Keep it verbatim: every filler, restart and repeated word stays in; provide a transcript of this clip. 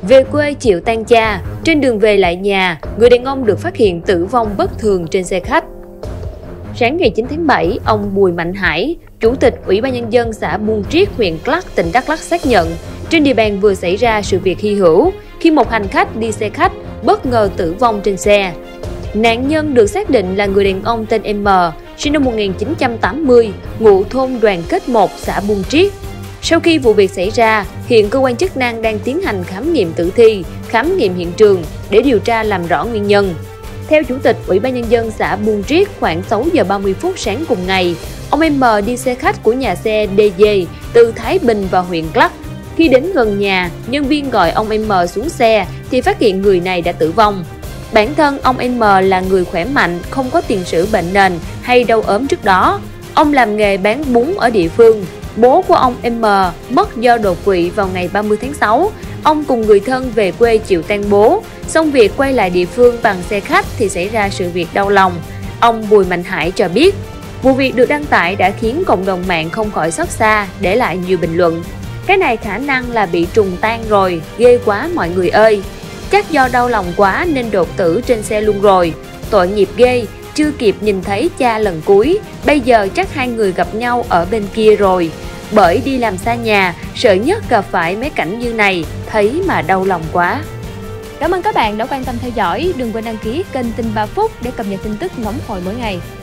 Về quê chịu tang cha, trên đường về lại nhà, người đàn ông được phát hiện tử vong bất thường trên xe khách. Sáng ngày chín tháng bảy, ông Bùi Mạnh Hải, Chủ tịch Ủy ban Nhân dân xã Buôn Triết, huyện Clark, tỉnh Đắk Lắk xác nhận, trên địa bàn vừa xảy ra sự việc hy hữu khi một hành khách đi xe khách bất ngờ tử vong trên xe. Nạn nhân được xác định là người đàn ông tên M, sinh năm một nghìn chín trăm tám mươi, ngụ thôn Đoàn Kết một, xã Buôn Triết. Sau khi vụ việc xảy ra, hiện cơ quan chức năng đang tiến hành khám nghiệm tử thi, khám nghiệm hiện trường để điều tra làm rõ nguyên nhân. Theo Chủ tịch Ủy ban Nhân dân xã Buôn Triết, khoảng sáu giờ ba mươi phút sáng cùng ngày, ông M đi xe khách của nhà xe đê giê từ Thái Bình vào huyện Clark. Khi đến gần nhà, nhân viên gọi ông M xuống xe thì phát hiện người này đã tử vong. Bản thân ông M là người khỏe mạnh, không có tiền sử bệnh nền hay đau ốm trước đó. Ông làm nghề bán bún ở địa phương. Bố của ông M mất do đột quỵ vào ngày ba mươi tháng sáu. Ông cùng người thân về quê chịu tang bố. Xong việc quay lại địa phương bằng xe khách thì xảy ra sự việc đau lòng. Ông Bùi Mạnh Hải cho biết, vụ việc được đăng tải đã khiến cộng đồng mạng không khỏi xót xa, để lại nhiều bình luận. Cái này khả năng là bị trùng tan rồi, ghê quá mọi người ơi. Chắc do đau lòng quá nên đột tử trên xe luôn rồi. Tội nghiệp ghê, chưa kịp nhìn thấy cha lần cuối, bây giờ chắc hai người gặp nhau ở bên kia rồi. Bởi đi làm xa nhà, sợ nhất gặp phải mấy cảnh như này, thấy mà đau lòng quá. Cảm ơn các bạn đã quan tâm theo dõi, đừng quên đăng ký kênh Tin ba Phút để cập nhật tin tức nóng hổi mỗi ngày.